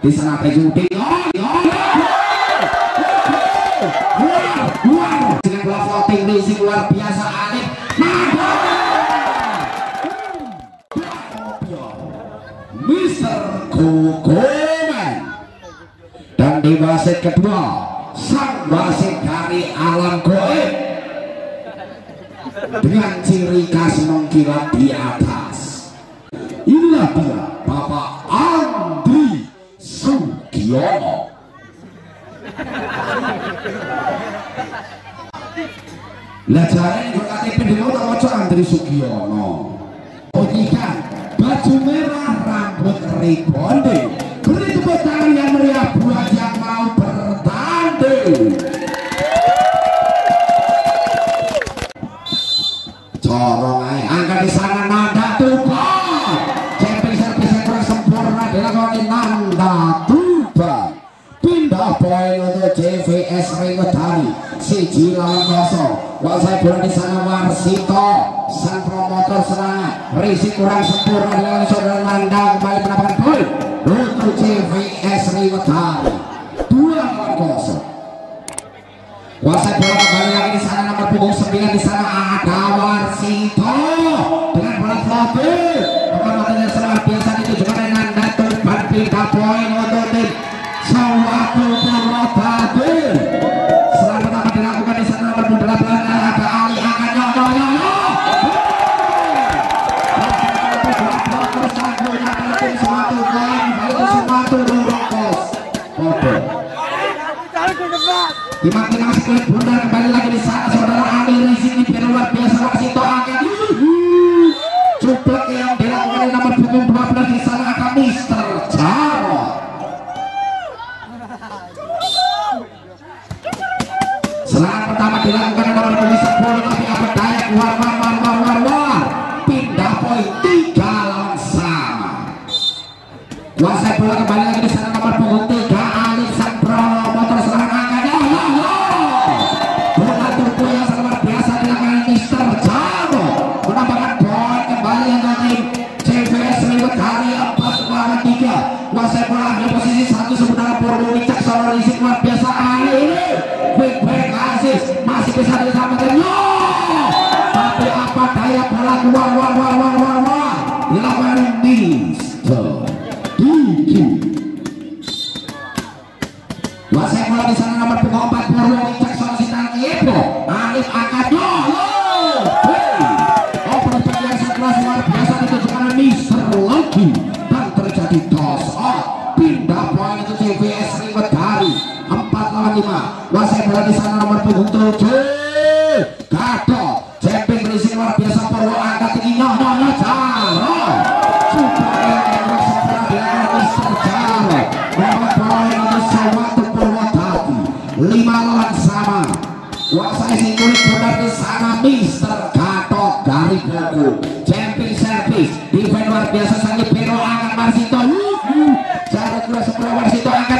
di sana Pejudi dengan bola floating racing luar biasa Alif Mister Kokomen. Dan di wasit kedua sang wasit dari alam goib dengan ciri khas mengkilat di atas. Inilah dia Bapak Andri Sugiono. Lah jare nggo KTP dhewe tak waca Andri Sugiono. Ikan baju merah rambut rebonde. Beri tepuk tangan yang meriah buat yang mau bertanding. Corong ae angkat di sana Nanda Tuba. Champion servis yang kurang sempurna dilakukan Nanda Tuba. Pindah poin untuk JVS Ringwedani. Siji lawan kosong. Kuasai bola di sana Warsito. Sang promotor serangan. Risi kurang sempurna dilakukan saudara Nanda kembali mendapatkan poin untuk JVS Ringwedani. 2 lawan kosong. Kuasai bola kembali lagi di sana nomor punggung 9 di sana ada Warsito dengan bola floating. Pengamatan sangat biasa ditujukan dengan Nanda Tuban. Pindah poin untuk tim Sawatu Purwodadi. Selang pertama dilakukan di sana nomor 8 ada Ali akan nyono. Dimakin masih kulit bundar kembali lagi di sana saudara Ali Rizky di luar biasa Warsito angkat cuplek yang dilakukan di nomor punggung 12 di sana ada Mister Jarot. Serangan pertama dilakukan di nomor punggung 10 tapi apa daya war pindah poin 3 lawan sama. Kuasai bola kembali lagi di sana nomor punggung 3 Alif sang promotor serangan angkat bola turbo yang sangat luar biasa dilakukan Mister Jarot menambahkan poin kembali untuk tim JVS Ringwedani 4-3. Kuasai bola ambil posisi 1 sementara Purwo Wicaksono risik luar biasa Ali ini back asis masih bisa diselamatkan tapi apa daya bola keluar dilakukan Mister Diki. Kuasai bola di sana nomor punggung 4 Purwo Wicaksono Sintang Ibu Alif angkat operasi yang sangat luar biasa ditujukan Mister Lagi dan terjadi toss out. Pindah poin itu JVS Ringwedani 4-5. Kuasai bola di sana nomor punggung 7 Gatot champion racing luar biasa Purwo angkat tinggi nyono Jarot. Supaya yang sempurna dilakukan Mister Jarot membuat poin untuk Sawatu Purwodadi 5 lawan sama. Kuasai si kulit bundar di sana Mister Gatot dari Bogor champion service defense luar biasa sang Pero angkat Warsito Jarot kurang sempurna Warsito angkat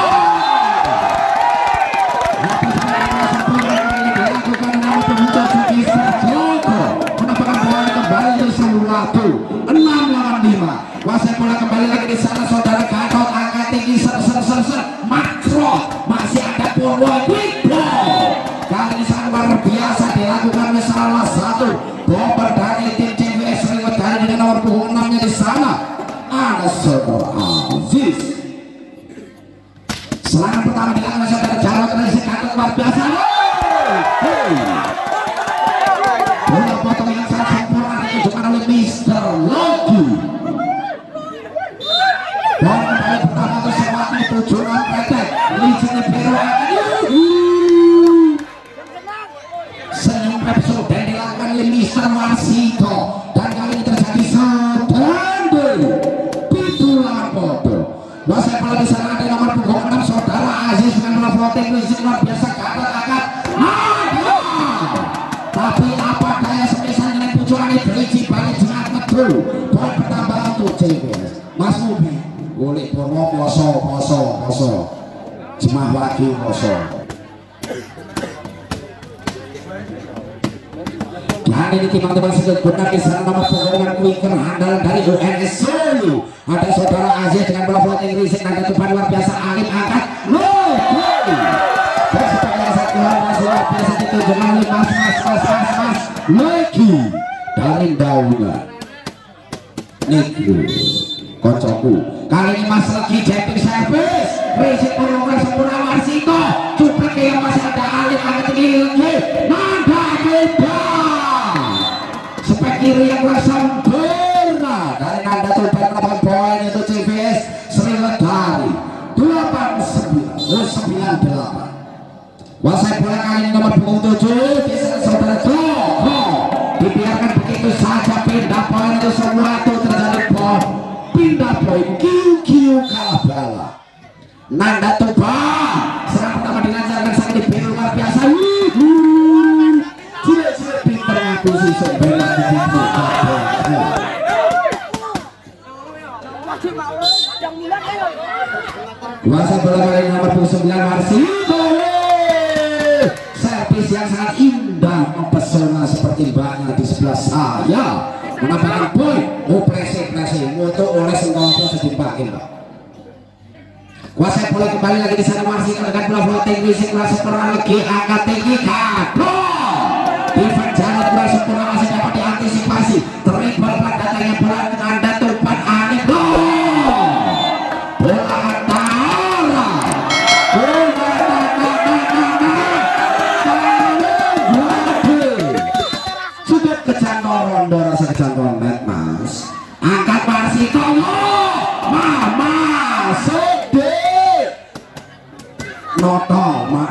dilakukan nomor punggung 7 Mister Joko menambahkan poin kembali untuk Sawatu 6 lawan 5. Kuasai bola kembali lagi di sana saudara Gatot angkat tinggi ser makro masih ada Purwo Wicaksono. Kali ini sangat luar biasa dilakukan salah satu bomber dari tim JVS Ringwedani dengan nomor punggung 6 nya di sana ada saudara Aziz. Serangan pertama dilakukan saudara Jarot dari Gatot luar biasa. Bola potong yang sangat sempurna ditujukan oleh Mister Logi. Bola kembali pertama untuk Sawatu tujuan pretek Licin Pero senyum Pepso dan dilakukan oleh Mister Warsito dan kali ini terjadi sedanding pintu lampoto. Kuasai bola di sana ada nomor punggung 6 saudara Aziz dengan bola floating Licin luar biasa Gatot angkat tapi apa daya semisal dengan puculan Ibriji balik jengat medul. Poin bertambah untuk JVS Mas Mubi golek Purwo poso jemah lagi poso. Nah kali ini timang-timang sudah benar di sana nomor punggung Quicker andalan dari UNS Solo. Ada saudara Aziz dengan bola floating risik nanda depan luar biasa Alif angkat luar biasa dituju mas lagi dari daunnya Negro kocokku kali ini mas lagi jumping service risik purwong sempurna Warsito cuplik yang masih ada Alif angkat ini nanda beda spek kiri yang sempurna dari nanda tuban 8 poin itu CVS Sri Ledari 89 Wasai bola kali ini nomor punggung 7 bisa saudara Joko dibiarkan begitu saja pindah poin itu semua itu terjadi pindah poin QQ kalah bala nanda tuba serang pertama dilancarkan sang dibiru luar biasa sudah pinter ngapusi sebenarnya Wasai bola kali ini nomor punggung 9 Marsito servis yang sangat indah mempesona seperti mbaknya di sebelah saya menambahkan poin pressing moto oleh senggol sedimpakin Pak kuasai bola kembali lagi di sana masih dengan bola floating risik bola sempurna lagi angkat tinggi kado defense jalan bola sempurna masih dapat diantisipasi terlibat pelan datangnya bola anda tupan aneh bola antara rondo rasa kecantol net mas angkat Marsito mama sedih noto mak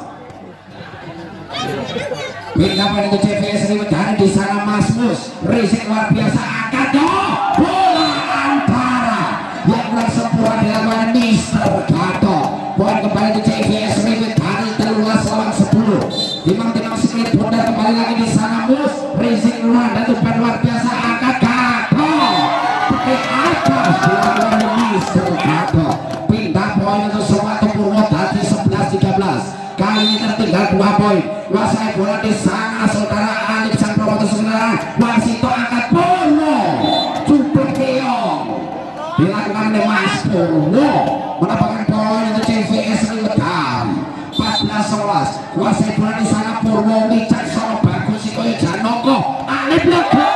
pindahan itu CVS Sri Ledari di sana Mas Mus risik luar biasa angkat bola antara yang kurang sempurna dilakukan Mister Gato poin kembali itu CVS Sri Ledari 13-10 timang-timang sekali bunda kembali lagi di sana Mus risik luar dan tuban luar biasa angkat Gato pakai atas dilakukan Mister Gato pindah poin itu semua Purwo tadi 11-13 kali ini tertinggal 2 poin wasai bola di sana saudara Alif sang promotor sebenarnya Warsito angkat Purwo Cuplik Keong dilakukan oleh Mas Purwo mendapatkan poin itu CVS Sri Ledari 14-11 wasai bola di sana Purwo Wicak Solo bagus Koyo Janoko Alif lagi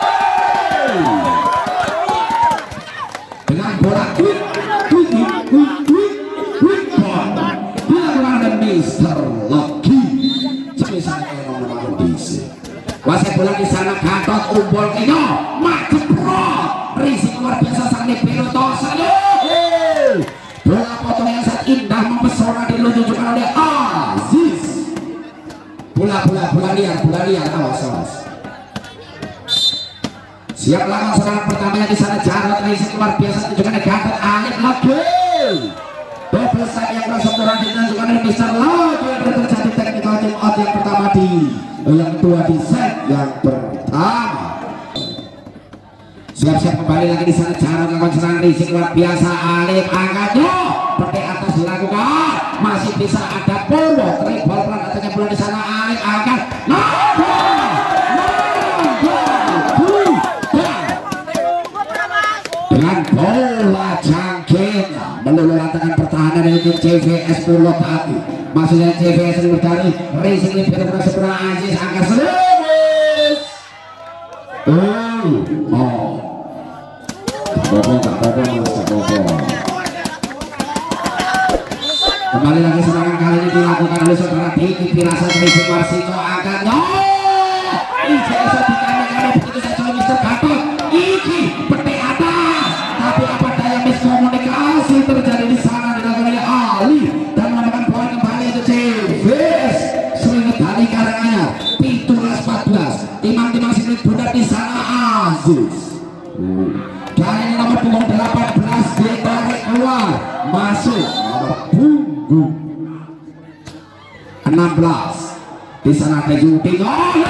dengan bola Mister Lagi wasai bola di sana Gatot umbol Kino macet bro risik luar biasa sang Nibiru Tosanya bola potong yang sangat indah mempesona diluncurkan oleh Aziz bola liar awas siap lawan serangan pertamanya di sana Jarod risik luar biasa tunjukkan oleh Gatot Alif lagi double sack yang sempurna ditunjukkan oleh Mister Lagi yang terjadi technical team out yang pertama yang kedua di set yang pertama siap-siap kembali lagi di sana Jarod lakukan serangan risik luar biasa Alif angkatnya petik atas dilakukan masih bisa ada Purwo tribal pelan datangnya bola di sana Alif angkat dengan bola jangking melulu lantakan pertahanan dari tim CVS Purwo tadi maksudnya CVS Sri Ledari racing ini benar-benar sempurna Aziz angkat serius kembali lagi serangan kali ini dilakukan oleh saudara Diki Pirasa Risik Warsito angkatnya ICS dikandang begitu saja Mister Gatot iki petik atas tapi apa daya miskomunikasi terjadi di sana dilakukan oleh Ali dan menambahkan poin kembali itu CVS Sri Ledari Karanganyar 17-14 timang-timang sedikit budak di sana Aziz kali ini nomor punggung 18 ditarik keluar masuk nomor punggung 16 di sana Tejudi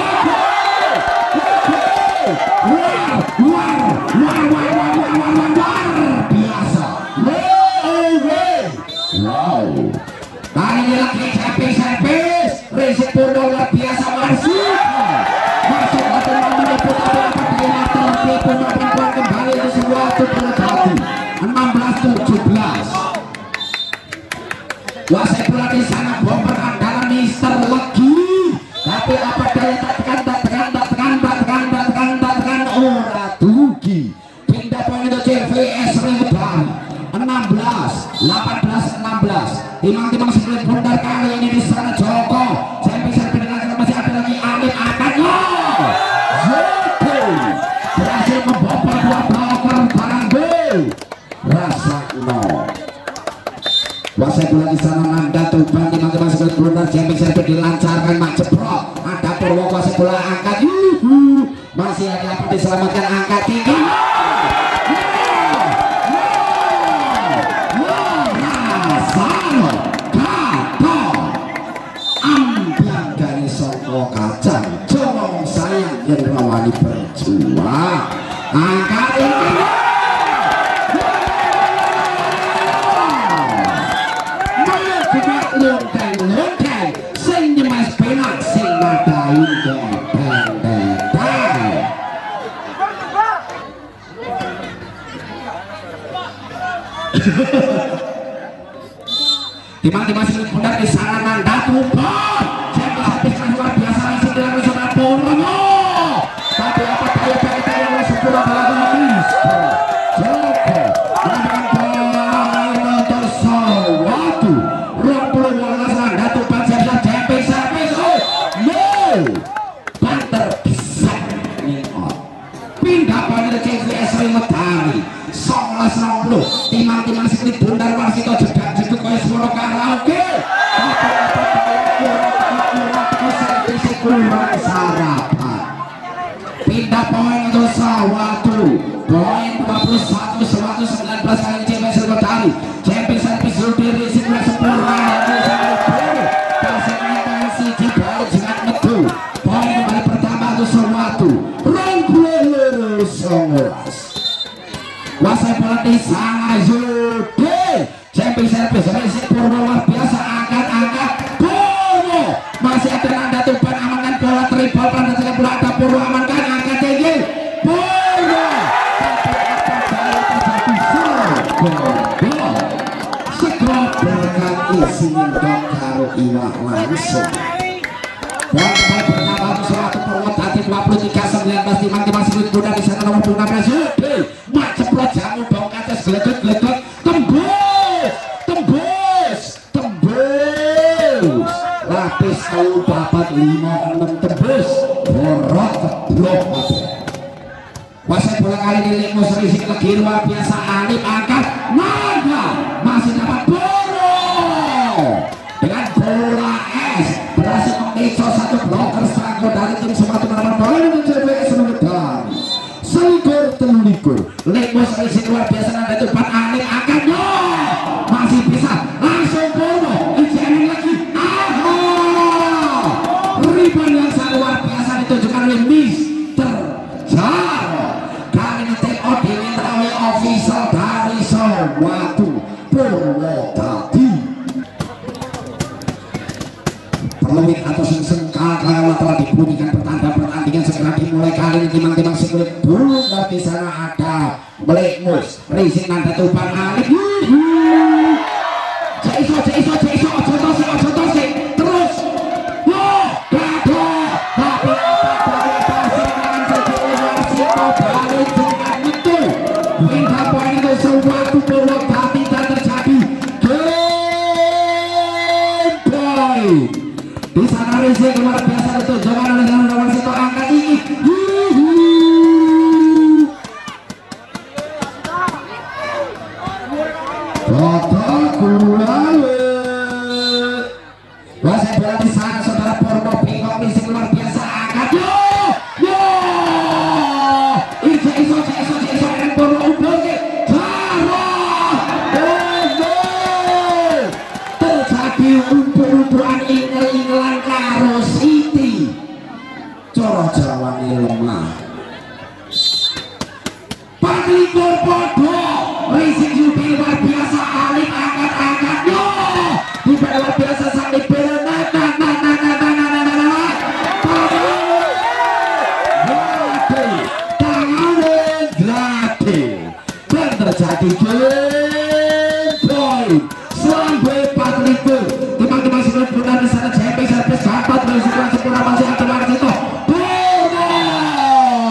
biasa wow kali ini lagi servis risik Purwo luar biasa masuk atau bola di sana Nanda Tuban teman-teman sebelah Brunar jamming servis dilancarkan Mak Jebrok ada Purwo kuasai bola angkat masih ada apa diselamatkan angkat tinggi ambiang dari Soko Kacang colong sayang yang rawani berjuang angkat ini lonteng sing nyemes penak sing nadain tiba-tiba sini bundar di sana Nanda Tuban habis luar biasa langsung dilakukan sama Purwo tapi apa daya kita yang sempurna dalam habis Joko menambahkan bola untuk Sawatu 20 Nanda Tuban siap-siap jamping servis banter besar pindah pada CVS Medali 19 timang-timang sekali bundar Warsito jeduk kaya suara karaoke kurang sarapan pindah poin untuk Sawatu poin 21 19 kali CVS Medali jamping servis diri sini sempurna poin kembali pertama untuk Sawatu wasai bola di sana Yude jamping servis Resi Purwo luar biasa angkat Purwo masih ada Nanda Tuban amankan bola triple pada sekali bola ada Purwo amankan angkat tinggi Purwo segera berkat izin dok karo iwak langsung dan kembali pertama untuk Sawatu Purwo tadi 23 19 timang-timang sekali bunda di sana nomor 16 Yude Mak Jebrok jamu dong atas gledek tembus lapis kau dapat 5-6 tembus borok keblok wasai bola kali ini Limus Risik lagi luar biasa Alip angkat Nanda masih dapat Purwo dengan bola es berhasil mengecoh satu bloker Sangko dari tim Sawatu mendapat bola untuk CVS Medali selikur telulikur Limus Risik luar biasa Nanda Tuban Alip angkat masih bisa langsung Purwo izinin lagi rebound yang sangat luar biasa ditunjukkan oleh Mister Jaro kali ini take out diminta oleh official dari Sawatu Purwodadi peluit atau sengkal kalau telah dibunyikan pertanda pertandingan segera dimulai kali ini timang-timang sekulit bunda di sana ada Limus Risik Nanda Tuban Alip Jaiso terus tapi apa dari pasangan Warsito balik dengan itu pindah poin itu Sawatu Purwodadi dan terjadi game point di sana Risik luar biasa ditunjukkan oleh Nanda Warsito angkat tinggi wasai bola di sana saudara Purwo Bingkok Risik luar biasa angkat iso dan Purwo ubungi terjadi umpu-umpuan ingel-ingelan karo Siti coro Jawa ini lemah Padlikur podo Risik Yubi luar biasa Alip angkat luar biasa sampai dan terjadi game point sampai 4.000 teman-teman sebelum bunda di sana jamping servis dapat dari sebuah sempurna masih ada Warsito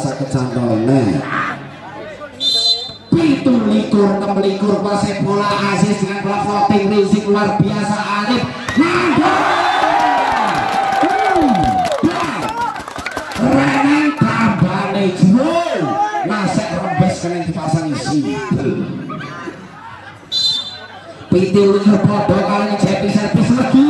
biasa kecantolnya. 17-16 kuasai bola asis dengan bola floating risik luar biasa Alif Nanda Renen tambane jiwo nasek rembes kena dipasang isi 17 podo kali ini Jepi servis lagi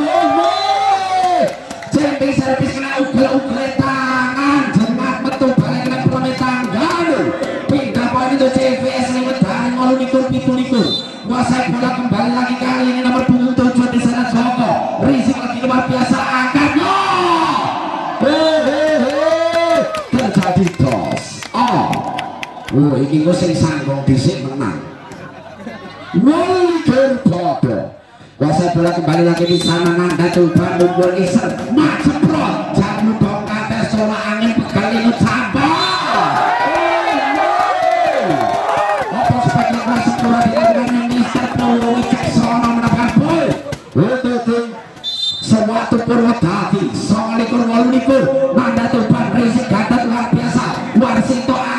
Jepi servis kena ugal-ugal tangan jemat metu balik kena perlomit tanggal pindah poin itu CVS lewat dari ngolong ikut kuasai bola kembali lagi kali ini nomor punggung 7 di sana Joko risik lagi luar biasa angkatnya terjadi dos ini gue sing sanggung disik menang Wilker Bodo kuasai bola kembali lagi di sana Nanda Tuban Lumpur Iser Maceprot jamu dongkate sola angin pegal ini campur apa sebagian kuasa bola dilakukan Mister Paulo Wicaksono mendapat bola untuk semua tupur wadati 29-28 Nanda Tuban Risik Gatot luar biasa Warsito